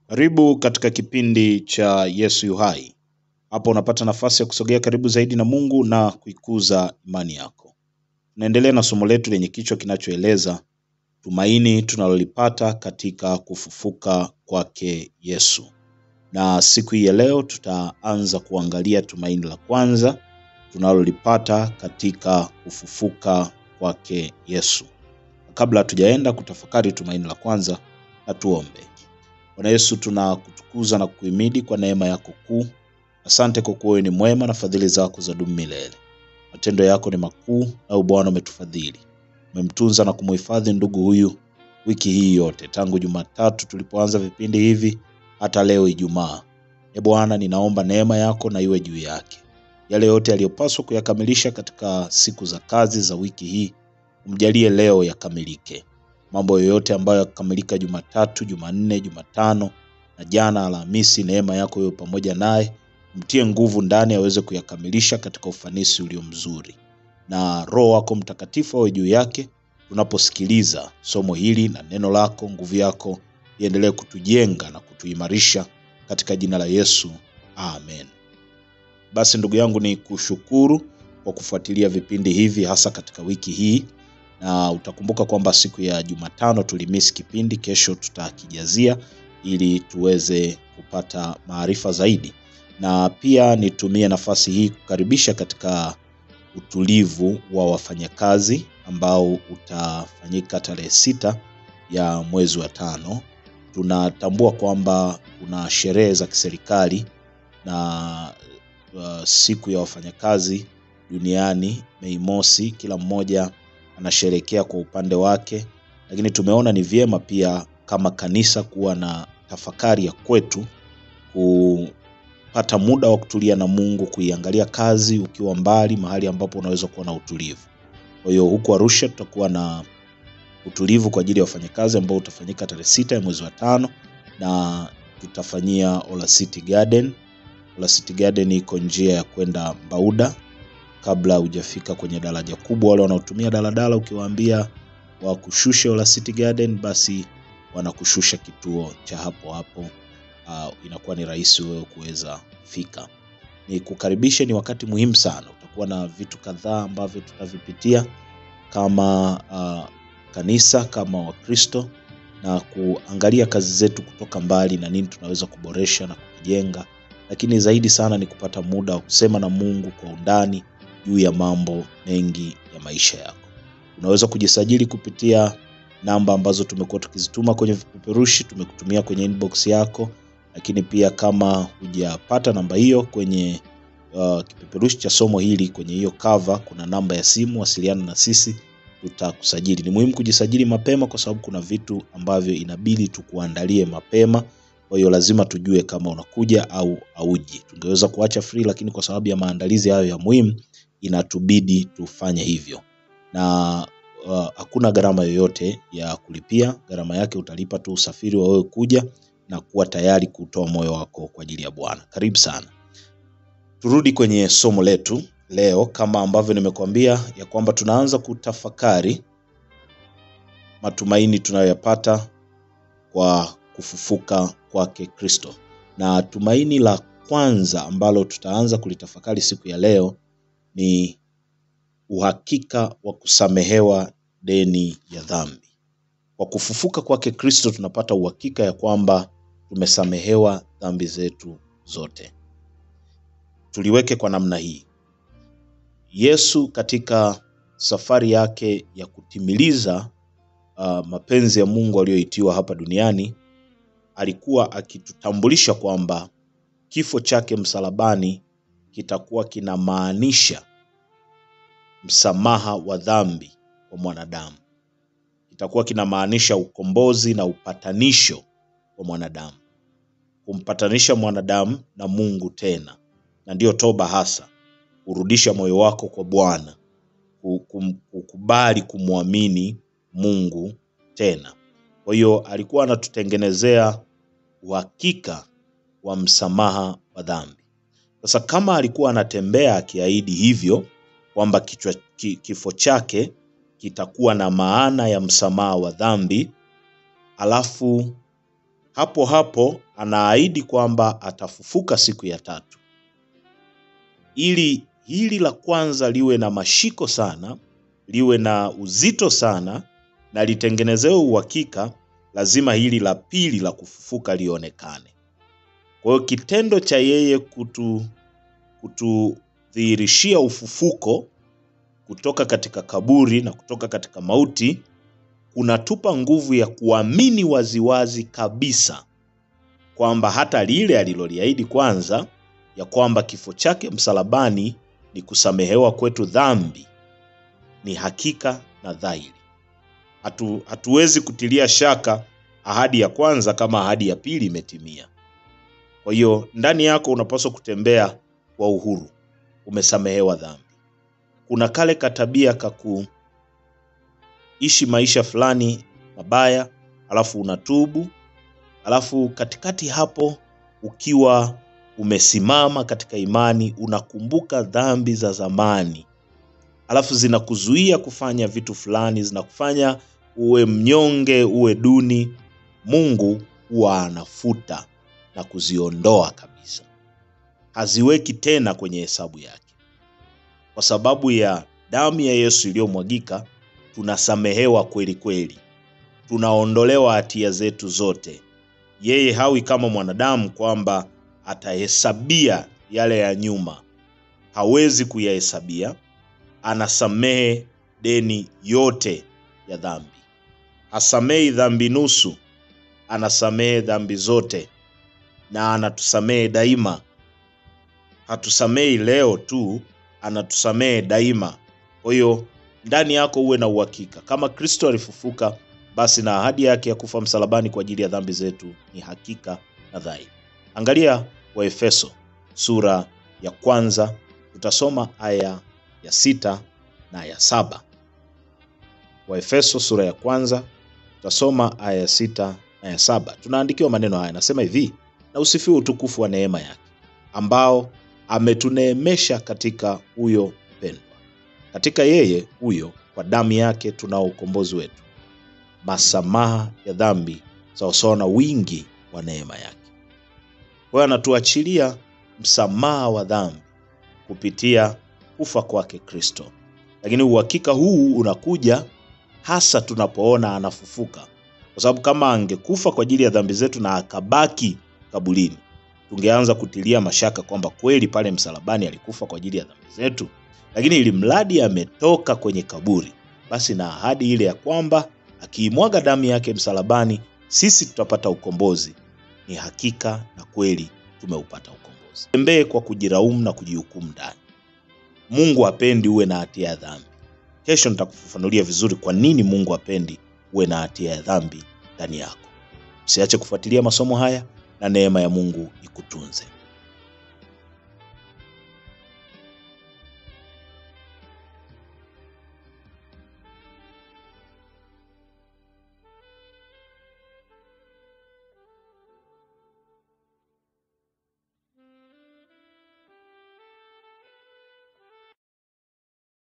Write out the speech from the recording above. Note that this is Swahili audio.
Karibu katika kipindi cha Yesu yu hai. Hapo unapata nafasi ya kusogea karibu zaidi na Mungu na kuikuza imani yako. Tunaendelea na somo letu lenye kichwa kinachoeleza tumaini tunalolipata katika kufufuka kwake Yesu. Na siku hii ya leo tutaanza kuangalia tumaini la kwanza tunalolipata katika kufufuka kwake Yesu. Kabla hatujaenda kutafakari tumaini la kwanza, na tuombe. Bwana Yesu, tunakutukuza na kukuhimidi kwa neema yako kuu. Asante kwa kuwa wewe ni mwema na fadhili zako zadumu milele. Matendo yako ni makuu na Bwana umetufadhili. Umemtunza na kumhifadhi ndugu huyu wiki hii yote, tangu Jumatatu tulipoanza vipindi hivi hata leo Ijumaa. Bwana, ninaomba neema yako na iwe juu yake. Yale yote aliyopaswa kuyakamilisha katika siku za kazi za wiki hii, umjalie leo yakamilike. Mambo yote ambayo yakamilika Jumatatu, Jumanne, Jumatano na jana Alhamisi, neema yako iwe pamoja naye. Mtie nguvu ndani aweze kuyakamilisha katika ufanisi ulio mzuri. Na Roho wako Mtakatifu awe juu yake tunaposikiliza somo hili, na neno lako, nguvu yako iendelee kutujenga na kutuimarisha katika jina la Yesu. Amen. Basi ndugu yangu, ni kushukuru kwa kufuatilia vipindi hivi hasa katika wiki hii. Na utakumbuka kwamba siku ya Jumatano tulimisi kipindi, kesho tutakijazia ili tuweze kupata maarifa zaidi. Na pia nitumie nafasi hii kukaribisha katika utulivu wa wafanyakazi ambao utafanyika tarehe 6 ya mwezi wa 5. Tunatambua kwamba kuna sherehe za kiserikali na siku ya wafanyakazi duniani Mei Mosi, kila mmoja anasherehekea kwa upande wake, lakini tumeona ni vyema pia kama kanisa kuwa na tafakari ya kwetu, kupata muda wa kutulia na Mungu, kuiangalia kazi ukiwa mbali, mahali ambapo unaweza kuwa na utulivu. Kwa hiyo huko Arusha tutakuwa na utulivu kwa ajili ya wafanyakazi ambao utafanyika tarehe 6 ya mwezi wa 5, na tutafanyia Ola City Garden. Ola City Garden iko njia ya kwenda Mbauda kabla hujafika kwenye daraja kubwa. Wale wanaotumia daladala ukiwaambia wakushushe Ola City Garden, basi wanakushusha kituo cha hapo hapo. Inakuwa ni rahisi wewe kuweza kufika. Ni kukaribishe, ni wakati muhimu sana. Utakuwa na vitu kadhaa ambavyo tutavipitia kama kanisa, kama Wakristo, na kuangalia kazi zetu kutoka mbali na nini tunaweza kuboresha na kujenga. Lakini zaidi sana ni kupata muda wa kusema na Mungu kwa undani juu ya mambo mengi ya maisha yako. Unaweza kujisajili kupitia namba ambazo tumekuwa tukizituma kwenye vipeperushi, tumekutumia kwenye inbox yako. Lakini pia kama hujapata namba hiyo kwenye kipeperushi cha somo hili, kwenye hiyo cover kuna namba ya simu, wasiliana na sisi tutakusajili. Ni muhimu kujisajili mapema kwa sababu kuna vitu ambavyo inabidi tukuandalie mapema. Kwa hiyo lazima tujue kama unakuja au hauji. Tungeweza kuacha free, lakini kwa sababu ya maandalizi hayo ya muhimu inatubidi tufanye hivyo. Na hakuna gharama yoyote ya kulipia. Gharama yake utalipa tu usafiri wa wewe kuja na kuwa tayari kutoa moyo wako kwa ajili ya Bwana. Karibu sana. Turudi kwenye somo letu leo, kama ambavyo nimekuambia ya kwamba tunaanza kutafakari matumaini tunayoyapata kwa kufufuka kwake Kristo. Na tumaini la kwanza ambalo tutaanza kulitafakari siku ya leo ni uhakika wa kusamehewa deni ya dhambi. Kwa kufufuka kwake Kristo tunapata uhakika ya kwamba tumesamehewa dhambi zetu zote. Tuliweke kwa namna hii. Yesu katika safari yake ya kutimiliza mapenzi ya Mungu aliyoitiwa hapa duniani, alikuwa akitutambulisha kwamba kifo chake msalabani kitakuwa kinamaanisha msamaha wa dhambi kwa mwanadamu. Kitakuwa kinamaanisha ukombozi na upatanisho kwa mwanadamu. Kumpatanisha mwanadamu na Mungu tena. Na ndio toba hasa. Kurudisha moyo wako kwa Bwana. Kukubali kumwamini Mungu tena. Kwa hiyo alikuwa anatutengenezea uhakika wa msamaha wa dhambi. Sasa kama alikuwa anatembea akiahidi hivyo kwamba kifo chake kitakuwa na maana ya msamaha wa dhambi, alafu hapo hapo anaahidi kwamba atafufuka siku ya tatu. Ili hili la kwanza liwe na mashiko sana, liwe na uzito sana na litengenezewe uhakika, lazima hili la pili la kufufuka lionekane. Kwa hiyo kitendo cha yeye kutudhihirishia ufufuko kutoka katika kaburi na kutoka katika mauti kunatupa nguvu ya kuamini waziwazi kabisa kwamba hata lile aliloliahidi kwanza, ya kwamba kifo chake msalabani ni kusamehewa kwetu dhambi, ni hakika na dhahiri. Hatuwezi kutilia shaka ahadi ya kwanza kama ahadi ya pili imetimia. Kwa hiyo ndani yako unapaswa kutembea kwa uhuru, umesamehewa dhambi. Kuna kale katabia kakuishi maisha fulani mabaya, alafu unatubu, alafu katikati hapo ukiwa umesimama katika imani unakumbuka dhambi za zamani, alafu zinakuzuia kufanya vitu fulani, zinakufanya uwe mnyonge, uwe duni. Mungu huwa anafuta na kuziondoa kabisa, haziweki tena kwenye hesabu yake. Kwa sababu ya damu ya Yesu iliyomwagika, tunasamehewa kweli kweli, tunaondolewa hatia zetu zote. Yeye hawi kama mwanadamu kwamba atahesabia yale ya nyuma, hawezi kuyahesabia. Anasamehe deni yote ya dhambi. Hasamehi dhambi nusu, anasamehe dhambi zote, na anatusamehe daima. Hatusamehi leo tu, anatusamehe daima. Kwa hiyo ndani yako uwe na uhakika kama Kristo alifufuka, basi na ahadi yake ya kufa msalabani kwa ajili ya dhambi zetu ni hakika na dhahiri. Angalia Waefeso sura ya 1, utasoma aya ya 6 na ya 7. Waefeso sura ya 1, utasoma aya ya 6 na ya 7. Tunaandikiwa maneno haya, nasema hivi: na usifiwe utukufu wa neema yake, ambao ametuneemesha katika huyo mpendwa. Katika yeye huyo, kwa damu yake tunao ukombozi wetu, masamaha ya dhambi sawasawa na wingi wa neema yake. Kwa hiyo anatuachilia msamaha wa dhambi kupitia kufa kwake Kristo. Lakini uhakika huu unakuja hasa tunapoona anafufuka. Kwa sababu kama angekufa kwa ajili ya dhambi zetu na akabaki kaburini, tungeanza kutilia mashaka kwamba kweli pale msalabani alikufa kwa ajili ya dhambi zetu. Lakini ili mradi ametoka kwenye kaburi, basi na ahadi ile ya kwamba akiimwaga damu yake msalabani sisi tutapata ukombozi ni hakika na kweli tumeupata ukombozi. Tembee kwa kujiraumu na kujihukumu ndani. Mungu hapendi uwe na hatia ya dhambi. Kesho nitakufafanulia vizuri kwa nini Mungu hapendi uwe na hatia ya dhambi ndani yako. Usiache kufuatilia masomo haya na neema ya Mungu ikutunze.